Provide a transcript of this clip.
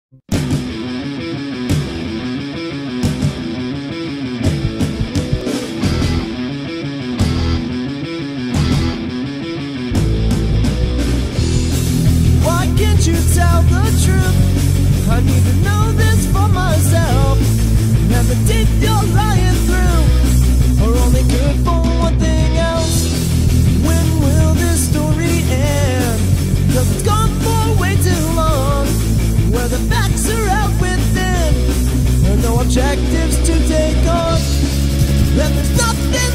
Why can't you tell the truth? I need to know this for myself. Never did you're lying through, or only good for one thing else. When will this story end? 'Cause it's gone for way too long. Where the facts are out within, and no objectives to take on. Then there's nothing